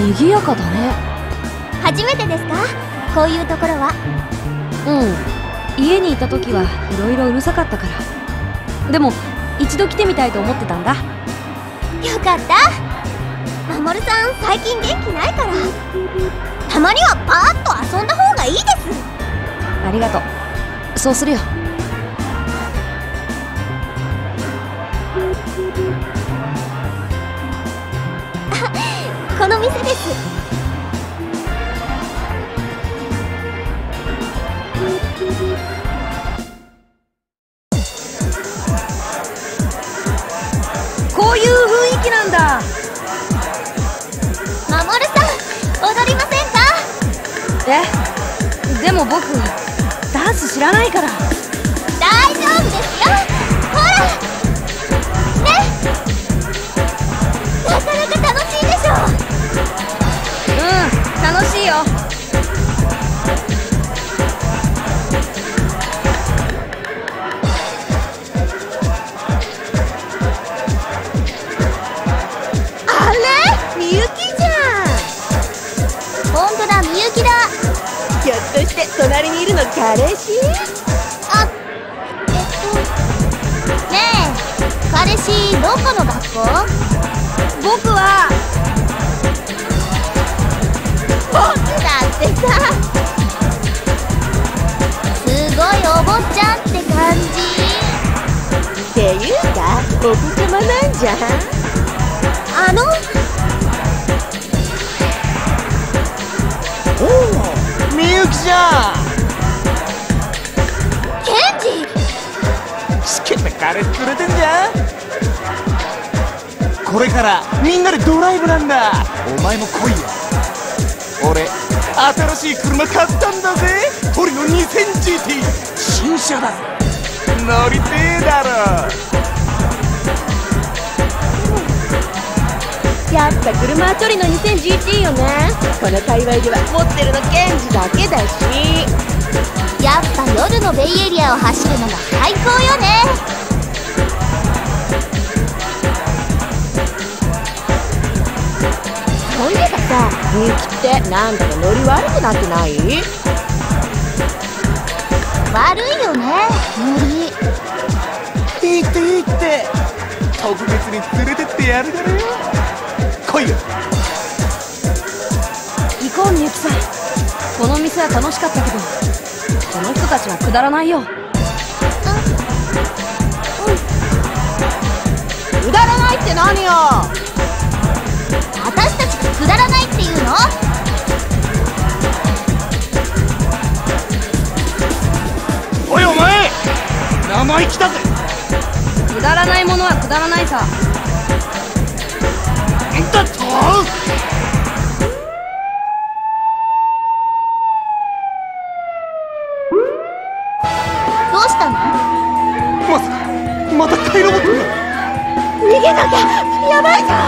賑やかだね。 初めてですか、こういうところは。 家にいた時はいろいろうるさかったから。でも一度来てみたいと思ってたんだ。 よかった。守さん最近元気ないから、たまにはパーッと遊んだ方がいいです。 ありがとう。そうするよ。 この店です。 こういう雰囲気なんだ。 守さん踊りませんか？ でも僕ダンス知らないから。 大丈夫ですよ。ほらね、なかなか楽しいでしょ。 楽しいよ。 あれ、みゆきじゃん。ほんとだ、みゆきだ。 ひょっとして隣にいるの彼氏？ あ、ねえ、彼氏どこの学校？ 僕は僕だってさ、すごいお坊ちゃんって感じ。 っていうかお子ちゃまなんじゃん。 おお、みゆきじゃん。 ケンジ、 しけた彼氏くれてんじゃん。これからみんなでドライブなんだ。お前も来いよ。俺新しい車買ったんだぜ。トリノ 2000GT 新車だぜ。乗りてえだろ。 やっぱ車はトリノ 2000GT よね。この界隈では持ってるのケンジだけだし。 やっぱ夜のベイエリアを走るのが最高よね。 そういえばさ、みゆきってなんだかノリ悪くなってない？ 悪いよね、ノリ。 いいっていいって、特別に連れてってやるからよ。来いよ。 行こうみゆきさん。この店は楽しかったけどこの人たちはくだらないよ。 くだらないって何よ。 私たちがくだらないっていうの？ おいお前、生意気だぜ。 くだらないものはくだらないさ。 だと？ どうしたの？ まさかまたカイロボットが。 逃げなきゃやばいぞ。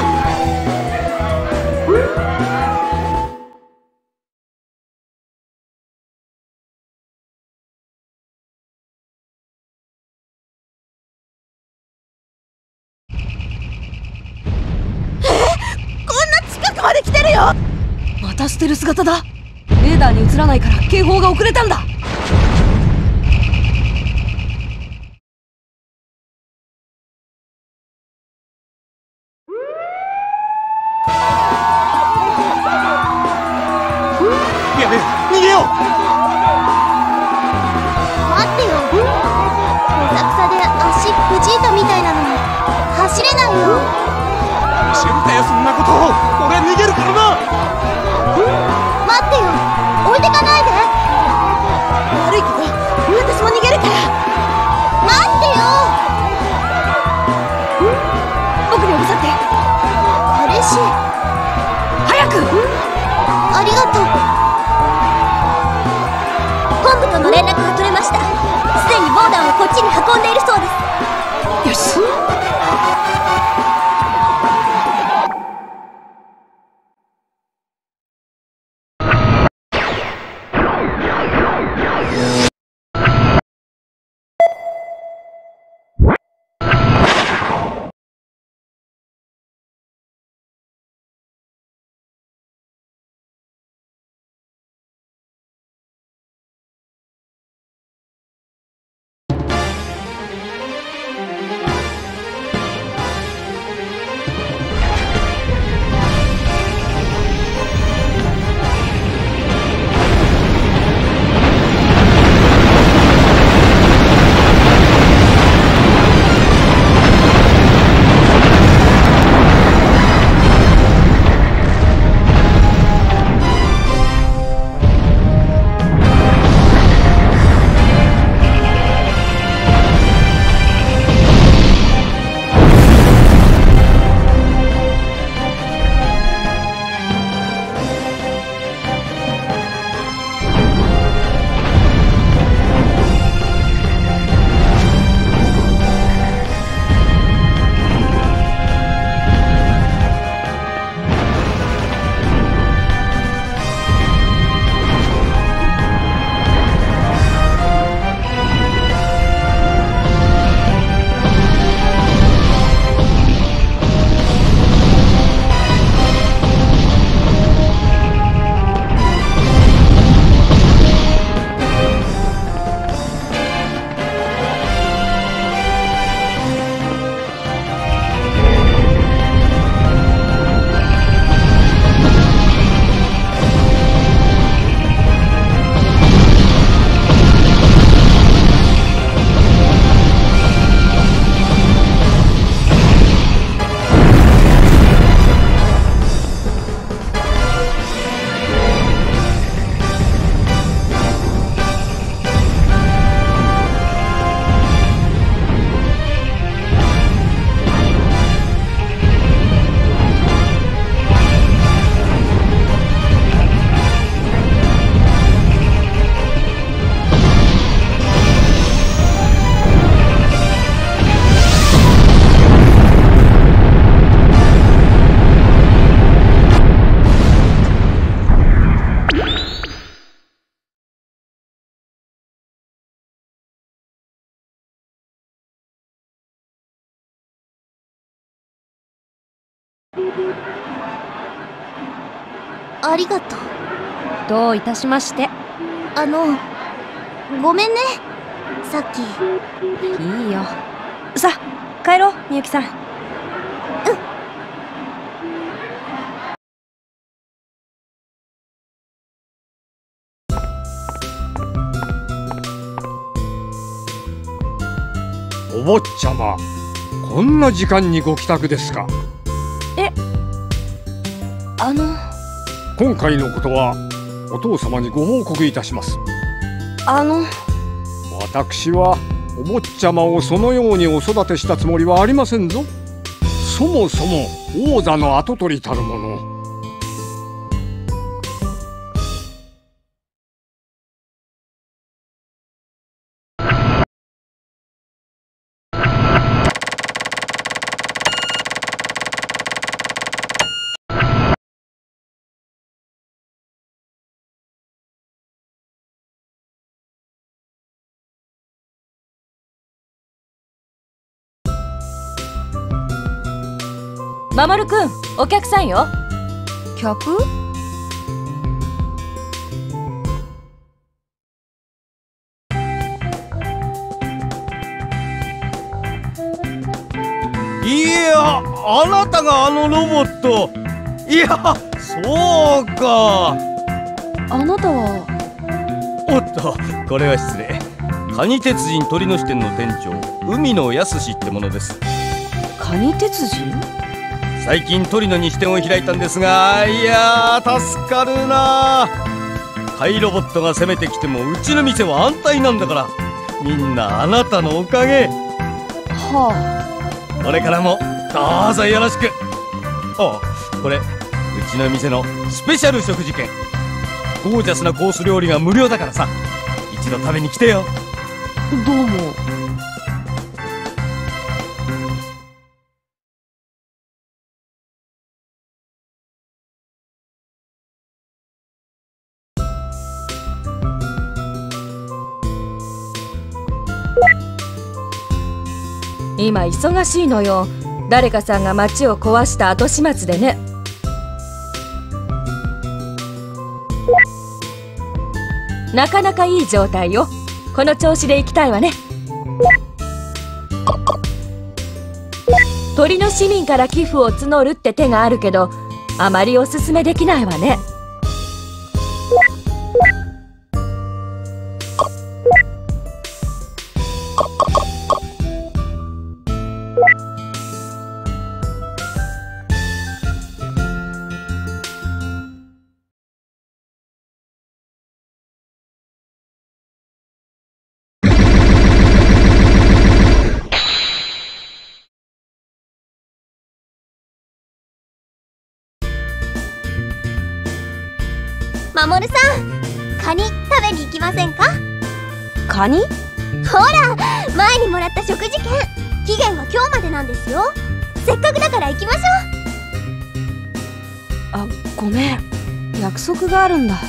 こんな近くまで来てるよ。 また捨てる姿だ。レーダーに映らないから警報が遅れたんだ。 やべえ、逃げよう。 待ってよ、どさくさで足くじいたみたいなのに走れないよ。 知るかよそんなことを。俺は逃げるからな。 待ってよ、置いてかないで。 悪いけど私も逃げるから。 待ってよ。 僕におぶさって。 彼氏、 早く。 ありがとう。本部との連絡が取れました。すでにボーダーをこっちに運んでいるそうです。 よし。 ありがとう。 どういたしまして。 ごめんね、さっき。 いいよ。さあ帰ろう、みゆきさん。 お坊ちゃま、こんな時間にご帰宅ですか？今回のことはお父様にご報告いたします。私はお坊ちゃまをそのようにお育てしたつもりはありませんぞ。そもそも王座の跡取りたるもの。 守くん、お客さんよ。 客？ いや、あなたがあのロボット。いや、そうか。 あなたは？ おっと、これは失礼。カニ鉄人鳥の支店の店長、海野康ってものです。 カニ鉄人？ 最近トリノに支店を開いたんですが、いやー助かるな。貝ロボットが攻めてきてもうちの店は安泰なんだから、みんなあなたのおかげ。 はこれからもどうぞよろしく。あ、これうちの店のスペシャル食事券。ゴージャスなコース料理が無料だからさ、一度食べに来てよ。 あ、どうも。 今忙しいのよ。誰かさんが町を壊した後始末でね。なかなかいい状態よ。この調子で行きたいわね。鳥の市民から寄付を募るって手があるけど、あまりおすすめできないわね。 守さん、カニ食べに行きませんか？ カニ？ ほら、前にもらった食事券、期限が今日までなんですよ。せっかくだから行きましょう。 あ、ごめん、約束があるんだ。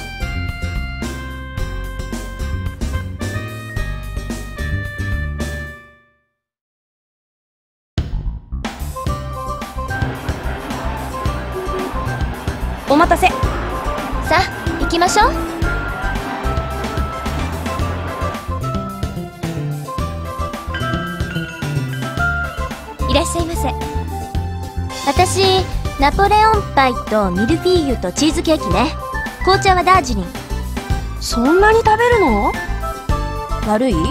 お待たせ。 さあ行きましょう。いらっしゃいませ。私、ナポレオンパイとミルフィーユとチーズケーキね。紅茶はダージリン。 そんなに食べるの？ 悪い？ いや、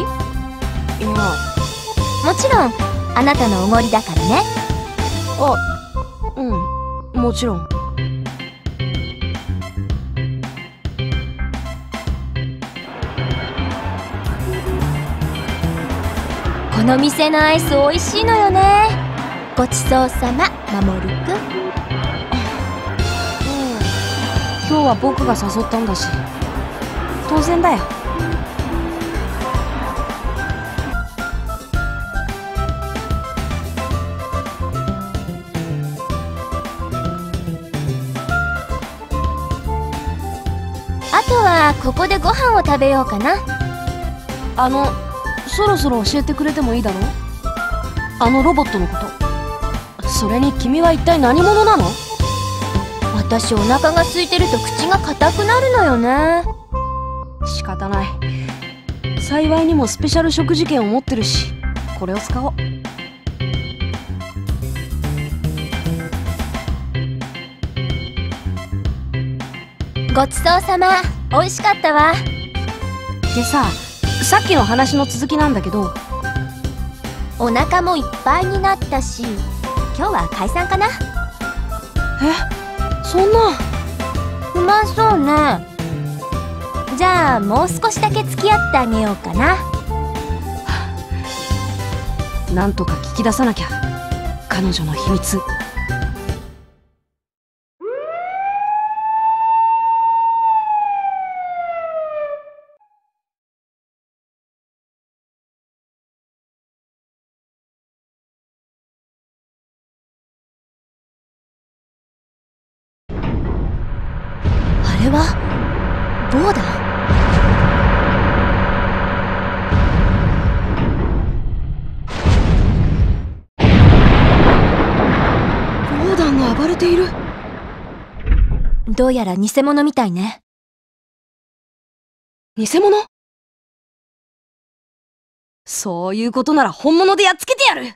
もちろんあなたのおごりだからね。 あ、うん、もちろん。 この店のアイス美味しいのよね。ごちそうさま、守くん。 今日は僕が誘ったんだし、当然だよ。 あとはここでご飯を食べようかな。 そろそろ教えてくれてもいいだろう？あのロボットのこと。 それに君は一体何者なの？ 私お腹が空いてると口が硬くなるのよね。 仕方ない。幸いにもスペシャル食事券を持ってるし、これを使おう。 ごちそうさま。美味しかったわ。 でさっきの話の続きなんだけど、 お腹もいっぱいになったし、今日は解散かな。 そんな。 不満そうね。じゃあもう少しだけ付き合ってあげようかな。 なんとか聞き出さなきゃ、彼女の秘密。 あれはボーダー？ ボーダンが暴れている。 どうやら偽物みたいね。 偽物？そういうことなら本物でやっつけてやる。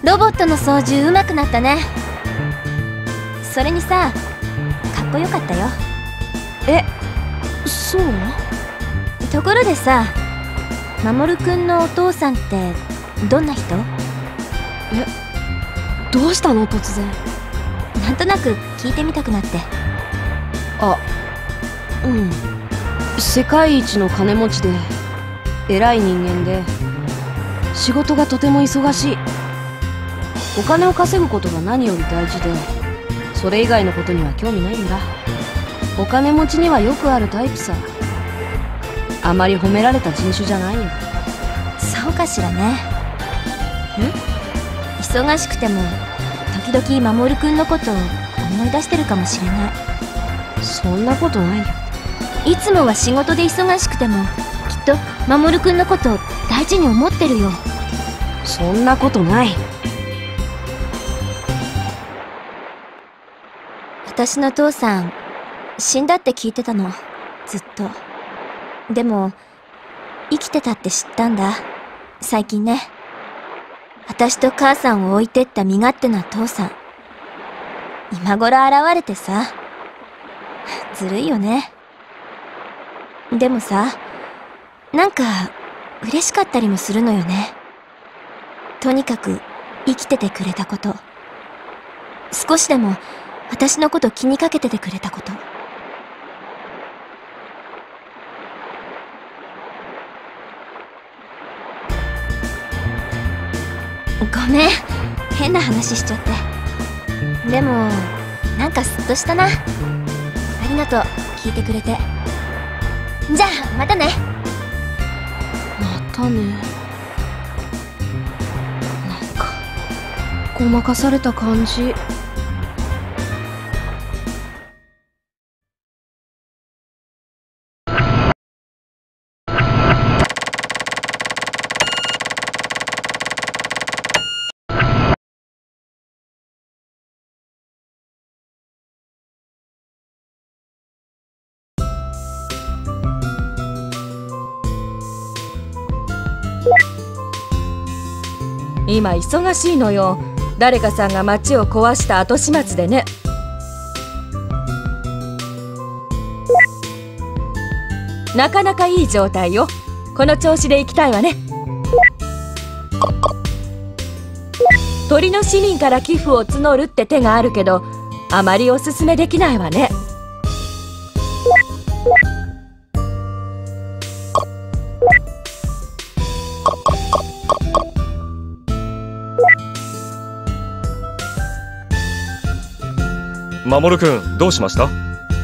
ロボットの操縦上手くなったね。それにさ、かっこよかったよ。 え、そう？ ところでさ、守くんのお父さんってどんな人？ え、どうしたの突然。 なんとなく聞いてみたくなって。 あ、うん。世界一の金持ちで偉い人間で、仕事がとても忙しい。お金を稼ぐことが何より大事で、それ以外のことには興味ないんだ。お金持ちにはよくあるタイプさ。あまり褒められた人種じゃないよ。 そうかしらね。忙しくても時々守くんのことを思い出してるかもしれない。 そんなことないよ。 いつもは仕事で忙しくてもきっと守くんのことを大事に思ってるよ。 そんなことない。 私の父さん死んだって聞いてたの、ずっと。でも生きてたって知ったんだ、最近ね。私と母さんを置いてった身勝手な父さん、今頃現れてさ、ずるいよね。でもさ、なんか嬉しかったりもするのよね。とにかく生きててくれたこと、少しでも私のこと気にかけててくれたこと。ごめん、変な話しちゃって。でもなんかスッとしたな。ありがとう、聞いてくれて。じゃあまたね。 またね。なんかごまかされた感じ。 今忙しいのよ。誰かさんが町を壊した後始末でね。なかなかいい状態よ。この調子で行きたいわね。鳥の市民から寄付を募るって手があるけど、あまりおすすめできないわね。 守くん、どうしました？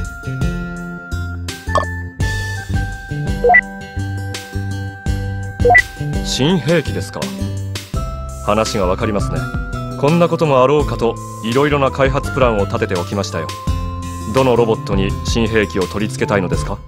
新兵器ですか。話がわかりますね。こんなこともあろうかといろいろな開発プランを立てておきましたよ。どのロボットに新兵器を取り付けたいのですか？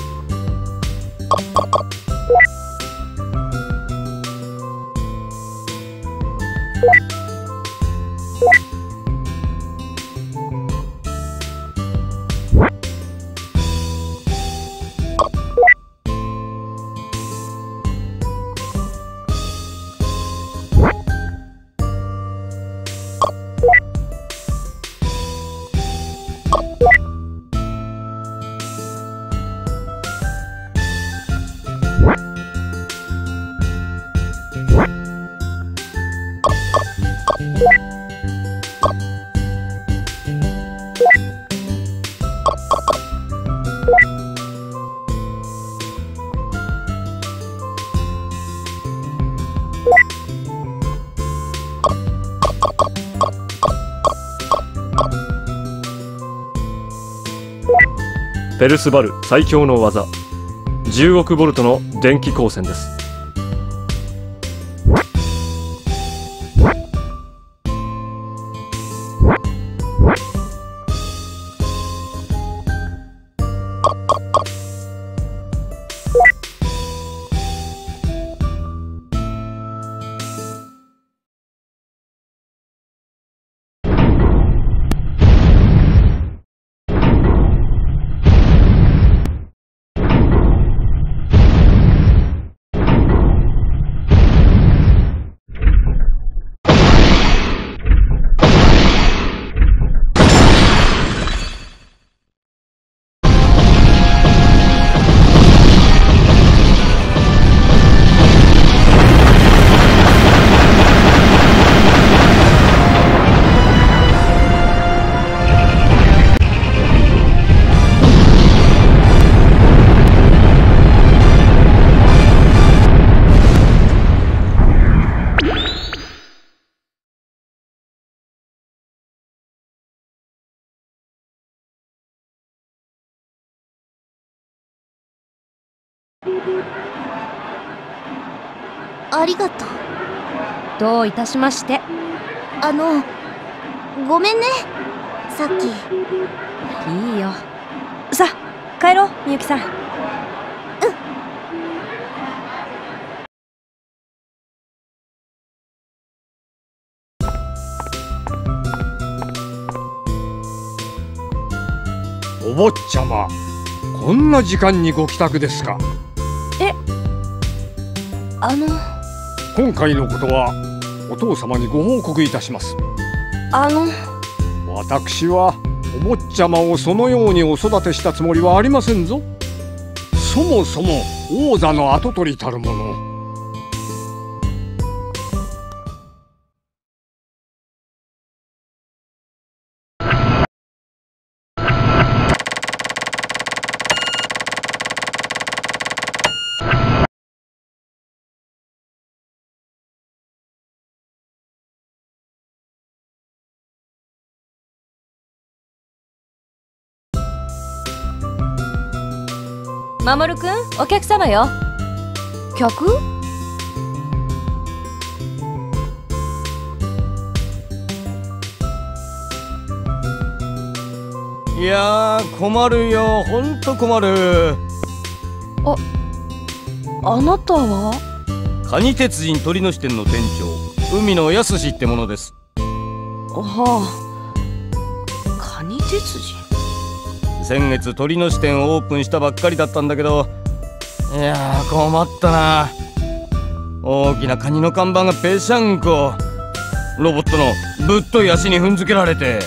ペルスバル最強の技、10億ボルトの電気光線です。 ありがとう。 どういたしまして。 ごめんね、さっき。 いいよ。さあ帰ろう、みゆきさん。 お坊ちゃま、こんな時間にご帰宅ですか。今回のことはお父様にご報告いたします。私はお坊ちゃまをそのようにお育てしたつもりはありませんぞ。そもそも王座の跡取りたるもの。 守くん、お客様よ。 客？ いやー、困るよ、ほんと困る。 あなたは？ 蟹鉄人鳥の支店の店長、海野康ってものです。 はあ、蟹鉄人。 先月鳥の支店をオープンしたばっかりだったんだけど、いやー困ったな。大きなカニの看板がぺしゃんこ、ロボットのぶっとい足に踏んづけられて。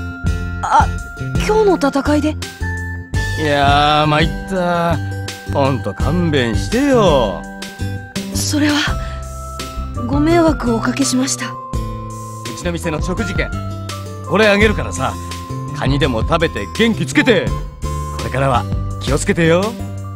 今日の戦いで？ いやー参った。ほんと勘弁してよ。 それはご迷惑をおかけしました。 うちの店の食事券これあげるからさ、カニでも食べて元気つけて。これからは気をつけてよ。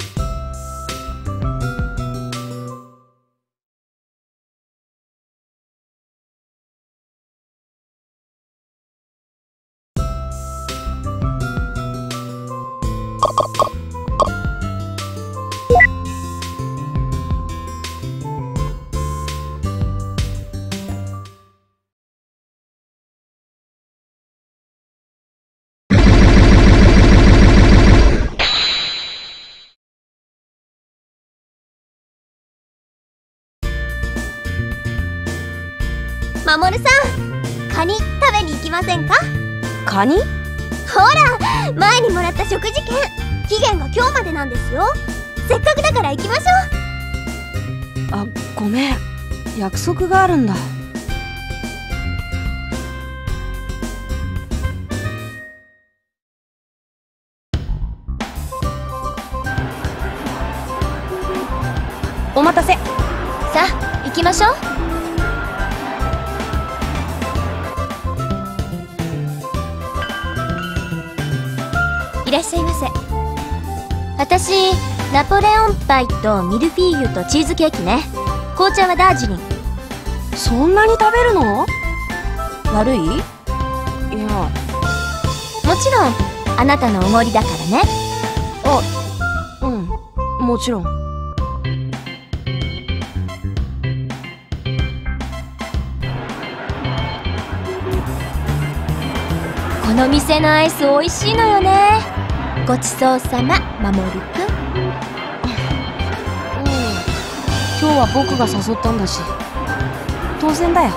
守さん、カニ食べに行きませんか？ カニ？ ほら、前にもらった食事券、期限が今日までなんですよ。せっかくだから行きましょう。 ごめん、約束があるんだ。お待たせ。 さあ行きましょう。いらっしゃいませ。私、ナポレオンパイとミルフィーユとチーズケーキね。紅茶はダージリン。 そんなに食べるの？悪い？いや、 もちろんあなたのおごりだからね。 もちろん。 この店のアイス美味しいのよね。ごちそうさま、守くん。 今日は僕が誘ったんだし当然だよ。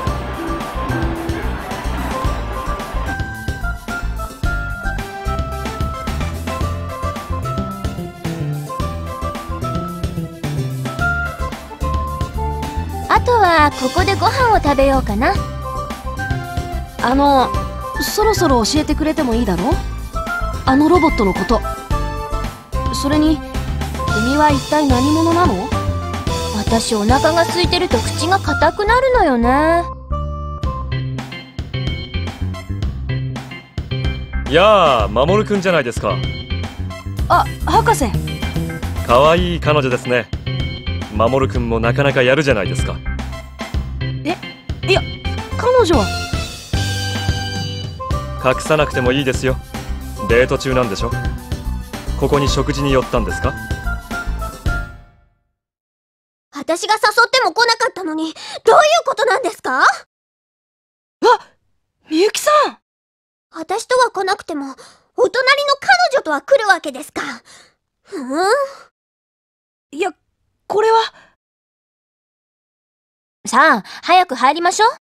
あとはここでご飯を食べようかな。 そろそろ教えてくれてもいいだろ？あのロボットのこと。それに君は一体何者なの？ 私お腹が空いてると口が硬くなるのよね。 やあ、守くんじゃないですか。 博士。 かわいい彼女ですね。守くんもなかなかやるじゃないですか。 いや、彼女は。 隠さなくてもいいですよ。デート中なんでしょ。ここに食事に寄ったんですか？ 私が誘っても来なかったのに、どういうことなんですか？ みゆきさん。 私とは来なくても、お隣の彼女とは来るわけですか。 いや、これは。 さあ、早く入りましょう。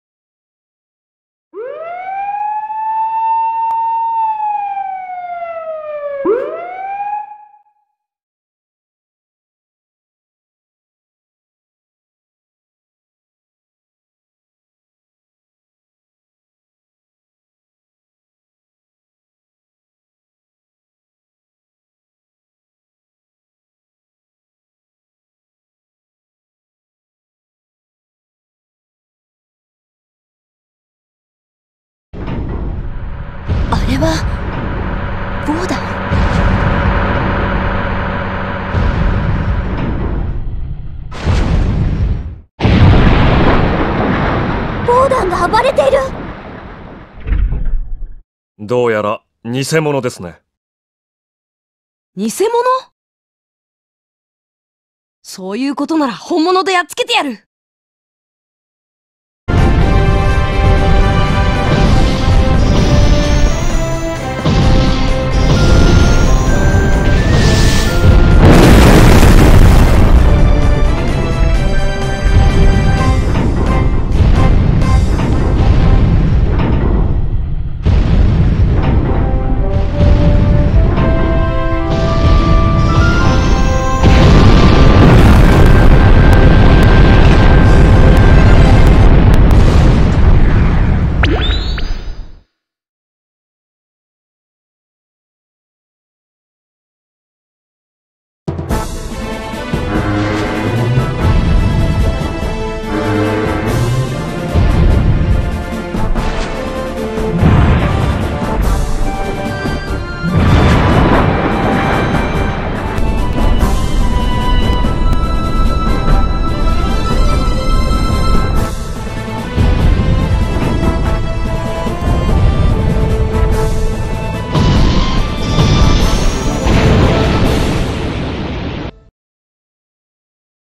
あれは、ボーダン？ボーダンが暴れている。 どうやら偽物ですね。 偽物？そういうことなら本物でやっつけてやる。